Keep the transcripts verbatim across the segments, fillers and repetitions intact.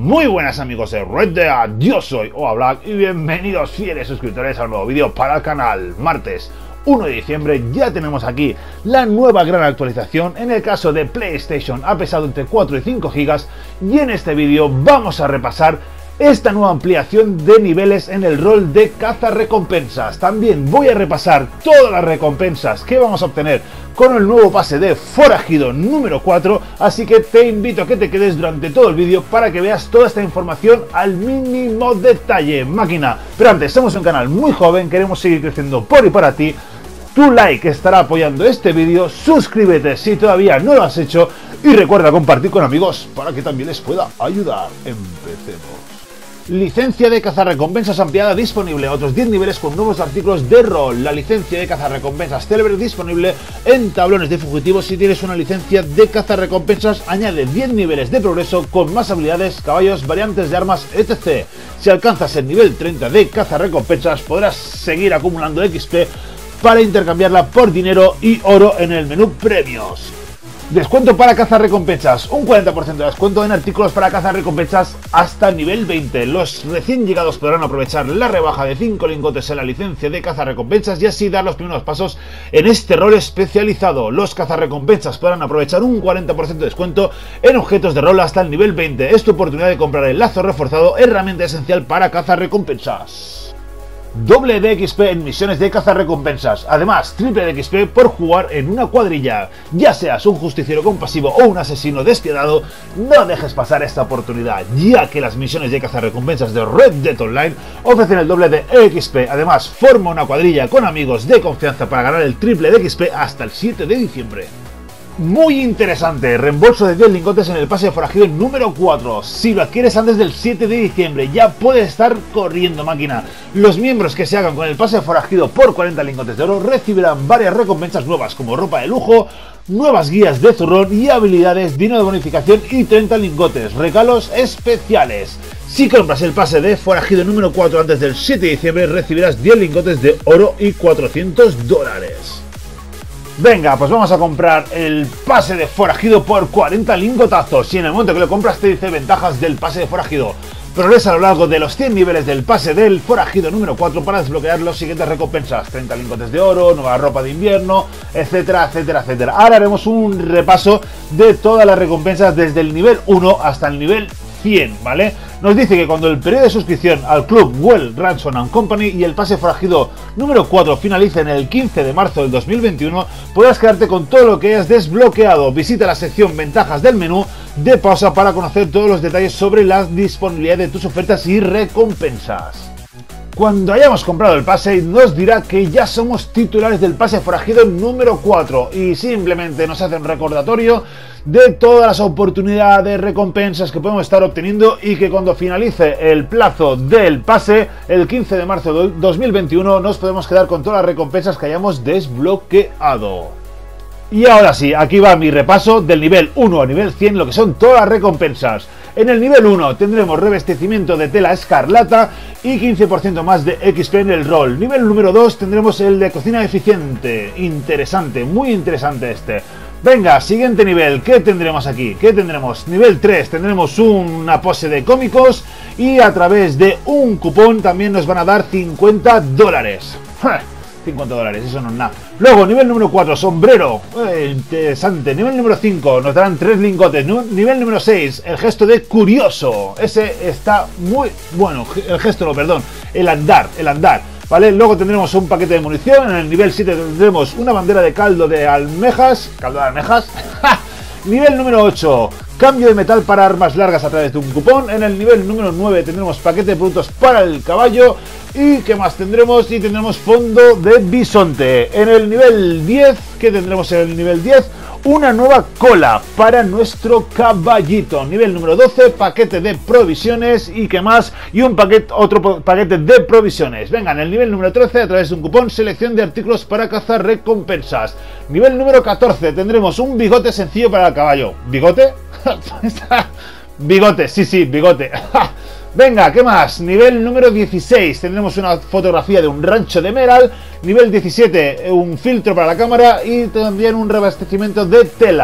Muy buenas amigos de Red Dead, yo soy Oablack y bienvenidos fieles suscriptores a un nuevo vídeo para el canal. Martes uno de diciembre ya tenemos aquí la nueva gran actualización. En el caso de PlayStation ha pesado entre cuatro y cinco gigas y en este vídeo vamos a repasar esta nueva ampliación de niveles en el rol de cazarrecompensas. También voy a repasar todas las recompensas que vamos a obtener con el nuevo pase de Forajido número cuatro, así que te invito a que te quedes durante todo el vídeo para que veas toda esta información al mínimo detalle, máquina. Pero antes, somos un canal muy joven, queremos seguir creciendo por y para ti. Tu like estará apoyando este vídeo, suscríbete si todavía no lo has hecho y recuerda compartir con amigos para que también les pueda ayudar. Empecemos. Licencia de cazarrecompensas ampliada disponible, otros diez niveles con nuevos artículos de rol. La licencia de cazarrecompensas célebre disponible en tablones de fugitivos. Si tienes una licencia de cazarrecompensas, añade diez niveles de progreso con más habilidades, caballos, variantes de armas, etcétera. Si alcanzas el nivel treinta de cazarrecompensas, podrás seguir acumulando X P para intercambiarla por dinero y oro en el menú premios. Descuento para cazarrecompensas, un cuarenta por ciento de descuento en artículos para cazarrecompensas hasta nivel veinte. Los recién llegados podrán aprovechar la rebaja de cinco lingotes en la licencia de cazarrecompensas y así dar los primeros pasos en este rol especializado. Los cazarrecompensas podrán aprovechar un cuarenta por ciento de descuento en objetos de rol hasta el nivel veinte. Es tu oportunidad de comprar el lazo reforzado, herramienta esencial para cazarrecompensas. Doble de X P en misiones de cazarrecompensas. Además, triple de X P por jugar en una cuadrilla. Ya seas un justiciero compasivo o un asesino despiadado, no dejes pasar esta oportunidad, ya que las misiones de cazarrecompensas de Red Dead Online ofrecen el doble de X P. Además, forma una cuadrilla con amigos de confianza para ganar el triple de X P hasta el siete de diciembre. Muy interesante, reembolso de diez lingotes en el pase de forajido número cuatro. Si lo adquieres antes del siete de diciembre, ya puedes estar corriendo, máquina. Los miembros que se hagan con el pase de forajido por cuarenta lingotes de oro recibirán varias recompensas nuevas como ropa de lujo, nuevas guías de zurrón y habilidades, dinero de bonificación y treinta lingotes, regalos especiales. Si compras el pase de forajido número cuatro antes del siete de diciembre, recibirás diez lingotes de oro y cuatrocientos dólares. Venga, pues vamos a comprar el pase de forajido por cuarenta lingotazos. Y en el momento que lo compras te dice ventajas del pase de forajido. Progresa a lo largo de los cien niveles del pase del forajido número cuatro para desbloquear los siguientes recompensas: treinta lingotes de oro, nueva ropa de invierno, etcétera, etcétera, etcétera. Ahora haremos un repaso de todas las recompensas desde el nivel uno hasta el nivel cien, ¿vale? Nos dice que cuando el periodo de suscripción al club Well Ransom and Company y el pase forajido número cuatro finalice en el quince de marzo del dos mil veintiuno, podrás quedarte con todo lo que hayas desbloqueado. Visita la sección ventajas del menú de pausa para conocer todos los detalles sobre la disponibilidad de tus ofertas y recompensas. Cuando hayamos comprado el pase, nos dirá que ya somos titulares del pase forajido número cuatro y simplemente nos hace un recordatorio de todas las oportunidades de recompensas que podemos estar obteniendo y que cuando finalice el plazo del pase, el quince de marzo de dos mil veintiuno, nos podemos quedar con todas las recompensas que hayamos desbloqueado. Y ahora sí, aquí va mi repaso del nivel uno a nivel cien, lo que son todas las recompensas. En el nivel uno tendremos revestimiento de tela escarlata y quince por ciento más de X P en el rol. Nivel número dos tendremos el de cocina eficiente. Interesante, muy interesante este. Venga, siguiente nivel, ¿qué tendremos aquí? ¿Qué tendremos? Nivel tres, tendremos una pose de cómicos y a través de un cupón también nos van a dar cincuenta dólares. cincuenta dólares, eso no es nada. Luego, nivel número cuatro, sombrero. Eh, interesante. Nivel número cinco, nos darán tres lingotes. Nivel número seis, el gesto de curioso. Ese está muy bueno. El gesto, no, perdón. El andar, el andar. ¿Vale? Luego tendremos un paquete de munición. En el nivel siete tendremos una bandera de caldo de almejas. ¿Caldo de almejas? Nivel número ocho, cambio de metal para armas largas a través de un cupón. En el nivel número nueve tendremos paquete de productos para el caballo. ¿Y qué más tendremos? Y tendremos fondo de bisonte. En el nivel diez, ¿qué tendremos en el nivel diez? Una nueva cola para nuestro caballito. Nivel número doce, paquete de provisiones. ¿Y qué más? Y un paquete, otro paquete de provisiones. Venga, en el nivel número trece, a través de un cupón, selección de artículos para cazar recompensas. Nivel número catorce, tendremos un bigote sencillo para el caballo. ¿Bigote? Bigote, sí, sí, bigote. Venga, ¿qué más? Nivel número dieciséis, tendremos una fotografía de un rancho de Meral. Nivel diecisiete, un filtro para la cámara y también un reabastecimiento de tela.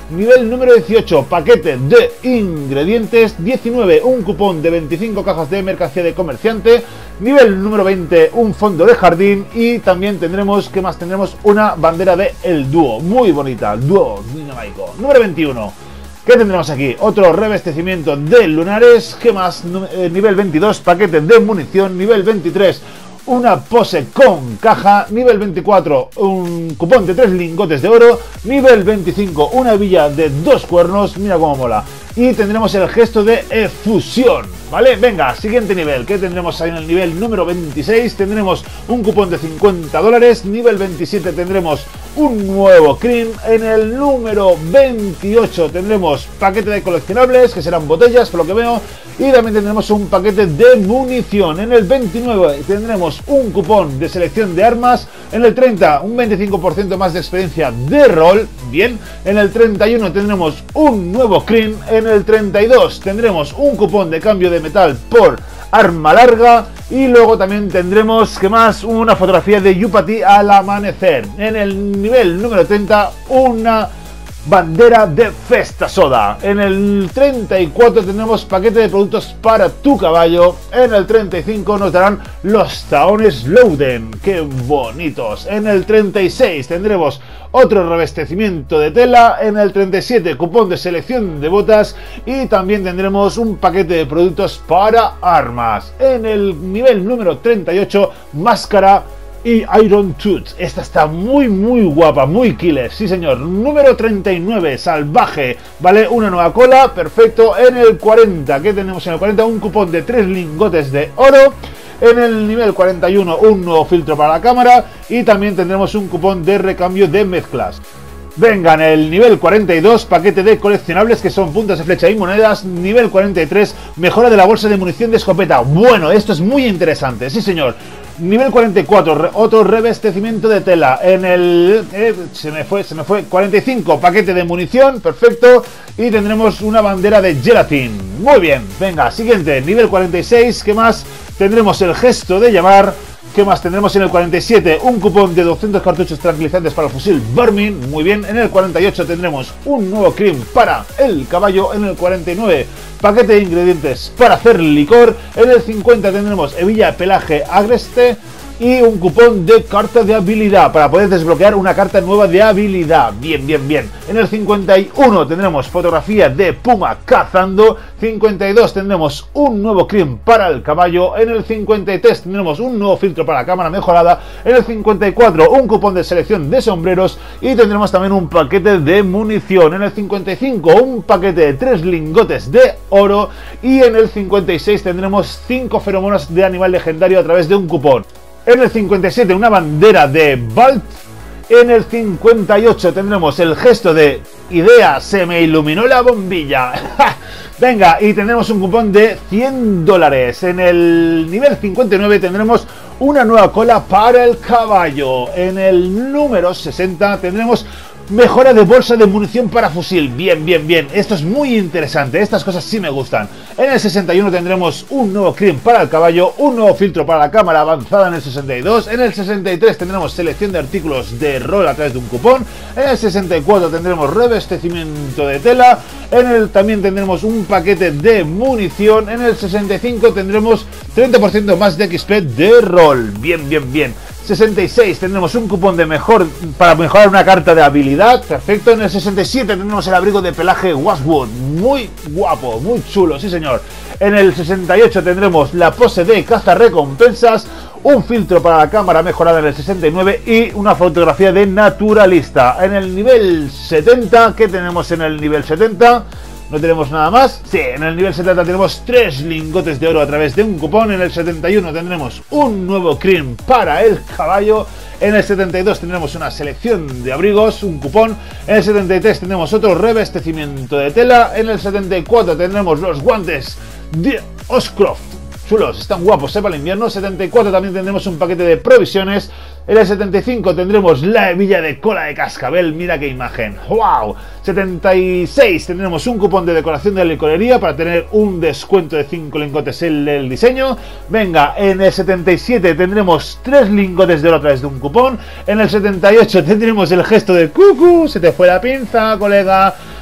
Nivel número dieciocho, paquete de ingredientes. Diecinueve, un cupón de veinticinco cajas de mercancía de comerciante. Nivel número veinte, un fondo de jardín. Y también tendremos, ¿qué más tendremos? Una bandera de el dúo, muy bonita, dúo dinámico. Número veintiuno, ¿qué tendremos aquí? Otro revestecimiento de lunares. ¿Qué más? Eh, nivel veintidós, paquete de munición. Nivel veintitrés, una pose con caja. Nivel veinticuatro, un cupón de tres lingotes de oro. Nivel veinticinco, una hebilla de dos cuernos. Mira cómo mola. Y tendremos el gesto de efusión, ¿vale? Venga, siguiente nivel. ¿Qué tendremos ahí en el nivel número veintiséis? Tendremos un cupón de cincuenta dólares. Nivel veintisiete tendremos un nuevo cream. En el número veintiocho tendremos paquete de coleccionables, que serán botellas, por lo que veo. Y también tendremos un paquete de munición. En el veintinueve tendremos un cupón de selección de armas. En el treinta, un veinticinco por ciento más de experiencia de rol. Bien. En el treinta y uno tendremos un nuevo cream. En el treinta y dos tendremos un cupón de cambio de metal por arma larga. Y luego también tendremos, ¿qué más? Una fotografía de Yupati al amanecer. En el nivel número treinta, una bandera de Festa Soda. En el treinta y cuatro tendremos paquete de productos para tu caballo. En el treinta y cinco nos darán los taones Louden. ¡Qué bonitos! En el treinta y seis tendremos otro revestecimiento de tela. En el treinta y siete, cupón de selección de botas. Y también tendremos un paquete de productos para armas. En el nivel número treinta y ocho, máscara y Iron Tooth. Esta está muy muy guapa, muy killer, sí señor. Número treinta y nueve, salvaje, vale, una nueva cola, perfecto. En el cuarenta, ¿qué tenemos en el cuarenta? Un cupón de tres lingotes de oro. En el nivel cuarenta y uno, un nuevo filtro para la cámara. Y también tendremos un cupón de recambio de mezclas. Venga, en el nivel cuarenta y dos, paquete de coleccionables, que son puntas de flecha y monedas. Nivel cuarenta y tres, mejora de la bolsa de munición de escopeta. Bueno, esto es muy interesante, sí señor. Nivel cuarenta y cuatro, otro revestecimiento de tela. En el... Eh, se me fue, se me fue. cuarenta y cinco, paquete de munición, perfecto. Y tendremos una bandera de gelatin. Muy bien, venga, siguiente. Nivel cuarenta y seis, ¿qué más? Tendremos el gesto de llamar. ¿Qué más tendremos en el cuarenta y siete? Un cupón de doscientos cartuchos tranquilizantes para el fusil Vermin. Muy bien. En el cuarenta y ocho tendremos un nuevo cream para el caballo. En el cuarenta y nueve, paquete de ingredientes para hacer licor. En el cincuenta tendremos hebilla pelaje agreste y un cupón de carta de habilidad para poder desbloquear una carta nueva de habilidad. Bien, bien, bien. En el cincuenta y uno tendremos fotografía de puma cazando. cincuenta y dos tendremos un nuevo cream para el caballo. En el cincuenta y tres tendremos un nuevo filtro para la cámara mejorada. En el cincuenta y cuatro, un cupón de selección de sombreros. Y tendremos también un paquete de munición. En el cincuenta y cinco, un paquete de tres lingotes de oro. Y en el cincuenta y seis tendremos cinco feromonas de animal legendario a través de un cupón. En el cincuenta y siete, una bandera de Balt. En el cincuenta y ocho tendremos el gesto de idea, se me iluminó la bombilla. Venga, y tendremos un cupón de cien dólares. En el nivel cincuenta y nueve tendremos una nueva cola para el caballo. En el número sesenta tendremos mejora de bolsa de munición para fusil. Bien, bien, bien. Esto es muy interesante. Estas cosas sí me gustan. En el sesenta y uno tendremos un nuevo cream para el caballo, un nuevo filtro para la cámara avanzada en el sesenta y dos. En el sesenta y tres tendremos selección de artículos de rol a través de un cupón. En el sesenta y cuatro tendremos revestecimiento de tela. En el también tendremos un paquete de munición. En el sesenta y cinco tendremos treinta por ciento más de X P de rol. Bien, bien, bien. sesenta y seis tendremos un cupón de mejor para mejorar una carta de habilidad, perfecto. En el sesenta y siete tendremos el abrigo de pelaje Washwood, muy guapo, muy chulo, sí señor. En el sesenta y ocho tendremos la pose de caza recompensas, un filtro para la cámara mejorada en el sesenta y nueve y una fotografía de naturalista. En el nivel setenta, ¿qué tenemos en el nivel setenta? ¿No tenemos nada más? Sí, en el nivel setenta tenemos tres lingotes de oro a través de un cupón. En el setenta y uno tendremos un nuevo cream para el caballo. En el setenta y dos tendremos una selección de abrigos, un cupón. En el setenta y tres tendremos otro revestecimiento de tela. En el setenta y cuatro tendremos los guantes de Oscroft. Chulos, están guapos, ¿eh? Para el invierno. setenta y cuatro también tendremos un paquete de provisiones. En el setenta y cinco tendremos la hebilla de cola de cascabel. Mira qué imagen. ¡Wow! setenta y seis tendremos un cupón de decoración de licorería para tener un descuento de cinco lingotes en el diseño. Venga, en el setenta y siete tendremos tres lingotes de oro a través de un cupón. En el setenta y ocho tendremos el gesto de cucu. Se te fue la pinza, colega.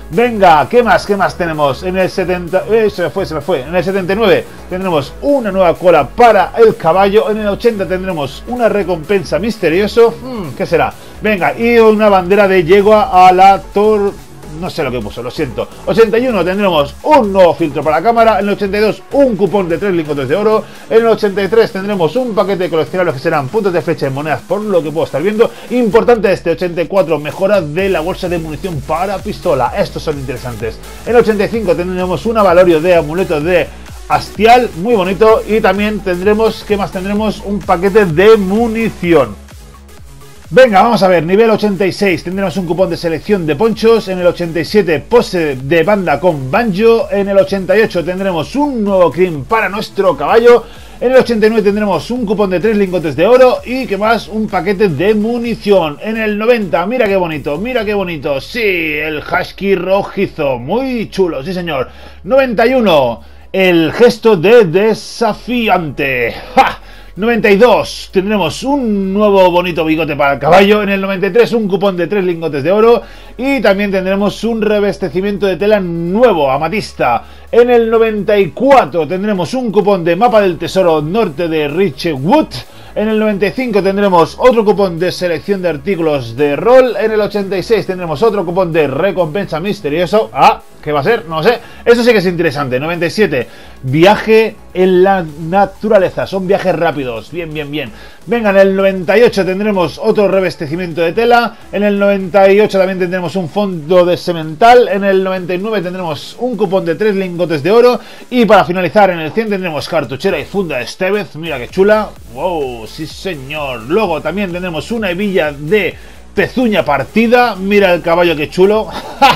Venga, ¿qué más? ¿Qué más tenemos? En el setenta... Eh, se me fue, se me fue. En el setenta y nueve tendremos una nueva cola para el caballo. En el ochenta tendremos una recompensa misterioso. Hmm, ¿qué será? Venga, y una bandera de yegua a la tor... No sé lo que puso, lo siento. ochenta y uno tendremos un nuevo filtro para la cámara. En el ochenta y dos un cupón de tres lingotes de oro. En el ochenta y tres tendremos un paquete de coleccionables que serán puntos de flecha en monedas, por lo que puedo estar viendo. Importante este ochenta y cuatro, mejora de la bolsa de munición para pistola. Estos son interesantes. En el ochenta y cinco tendremos un avalorio de amuletos de Astial, muy bonito. Y también tendremos, ¿qué más tendremos? Un paquete de munición. Venga, vamos a ver, nivel ochenta y seis tendremos un cupón de selección de ponchos. En el ochenta y siete pose de banda con banjo. En el ochenta y ocho tendremos un nuevo cream para nuestro caballo. En el ochenta y nueve tendremos un cupón de tres lingotes de oro y que más un paquete de munición. En el noventa, mira qué bonito, mira qué bonito. Sí, el husky rojizo, muy chulo, sí señor. noventa y uno, el gesto de desafiante. ¡Ja! noventa y dos, tendremos un nuevo bonito bigote para el caballo. En el noventa y tres, un cupón de tres lingotes de oro. Y también tendremos un revestecimiento de tela nuevo, amatista. En el noventa y cuatro tendremos un cupón de mapa del tesoro norte de Richwood. En el noventa y cinco tendremos otro cupón de selección de artículos de rol. En el ochenta y seis tendremos otro cupón de recompensa misterioso. Ah, ¿qué va a ser? No sé. Eso sí que es interesante. noventa y siete, viaje en la naturaleza. Son viajes rápidos. Bien, bien, bien. Venga, en el noventa y ocho tendremos otro revestecimiento de tela. En el noventa y ocho también tendremos un fondo de semental. En el noventa y nueve tendremos un cupón de tres lingotes de oro. Y para finalizar, en el cien tendremos cartuchera y funda de Estevez. Mira qué chula. Wow, sí señor. Luego también tendremos una hebilla de pezuña partida. Mira el caballo qué chulo.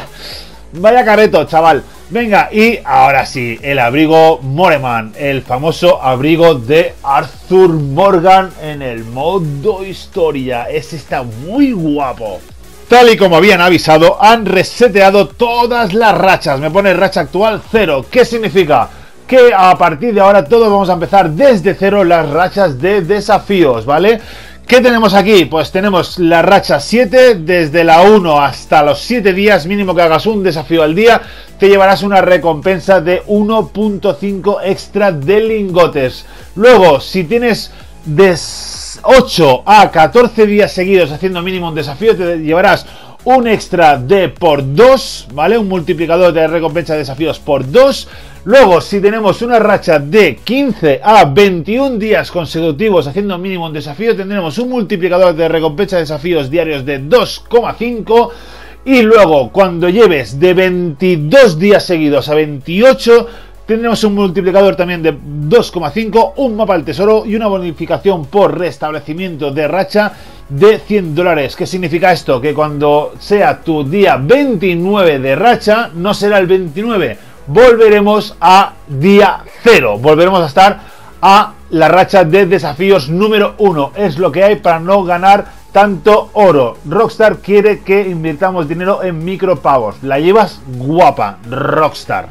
Vaya careto, chaval. Venga, y ahora sí, el abrigo Moreman, el famoso abrigo de Arthur Morgan en el modo historia. Ese está muy guapo. Tal y como habían avisado, han reseteado todas las rachas. Me pone racha actual cero. ¿Qué significa? Que a partir de ahora todos vamos a empezar desde cero las rachas de desafíos, ¿vale? ¿Qué tenemos aquí? Pues tenemos la racha siete, desde la uno hasta los siete días, mínimo que hagas un desafío al día, te llevarás una recompensa de uno punto cinco extra de lingotes. Luego, si tienes de ocho a catorce días seguidos haciendo mínimo un desafío, te llevarás un extra de por dos, ¿vale? Un multiplicador de recompensa de desafíos por dos. Luego, si tenemos una racha de quince a veintiún días consecutivos haciendo mínimo un desafío, tendremos un multiplicador de recompensa de desafíos diarios de dos coma cinco. Y luego, cuando lleves de veintidós días seguidos a veintiocho, tendremos un multiplicador también de dos coma cinco, un mapa del tesoro y una bonificación por restablecimiento de racha de cien dólares. ¿Qué significa esto? Que cuando sea tu día veintinueve de racha, no será el veintinueve, volveremos a día cero, volveremos a estar a la racha de desafíos número uno. Es lo que hay para no ganar tanto oro. Rockstar quiere que invirtamos dinero en micropagos. La llevas guapa, Rockstar.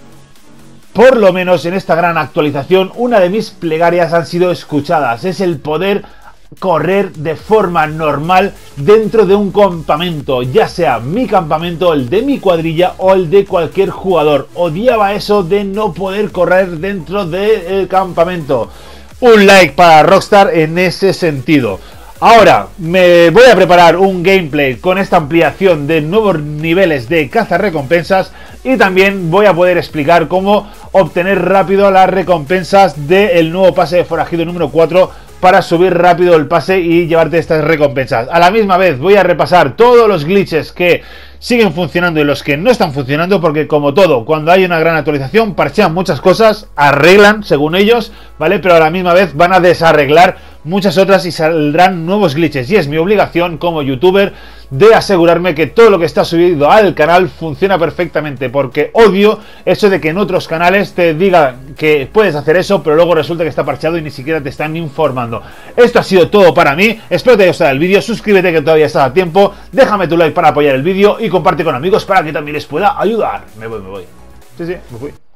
Por lo menos en esta gran actualización, una de mis plegarias han sido escuchadas. Es el poder correr de forma normal dentro de un campamento, ya sea mi campamento, el de mi cuadrilla o el de cualquier jugador. Odiaba eso de no poder correr dentro del campamento. Un like para Rockstar en ese sentido. Ahora me voy a preparar un gameplay con esta ampliación de nuevos niveles de cazarrecompensas y también voy a poder explicar cómo obtener rápido las recompensas del nuevo pase de forajido número cuatro para subir rápido el pase y llevarte estas recompensas. A la misma vez voy a repasar todos los glitches que siguen funcionando y los que no están funcionando, porque como todo, cuando hay una gran actualización parchean muchas cosas, arreglan según ellos, ¿vale? Pero a la misma vez van a desarreglar muchas otras y saldrán nuevos glitches, y es mi obligación como youtuber de asegurarme que todo lo que está subido al canal funciona perfectamente, porque odio eso de que en otros canales te digan que puedes hacer eso, pero luego resulta que está parcheado y ni siquiera te están informando. Esto ha sido todo para mí, espero que te haya gustado el vídeo, suscríbete que todavía estás a tiempo, déjame tu like para apoyar el vídeo y comparte con amigos para que también les pueda ayudar. Me voy, me voy. Sí, sí, me fui.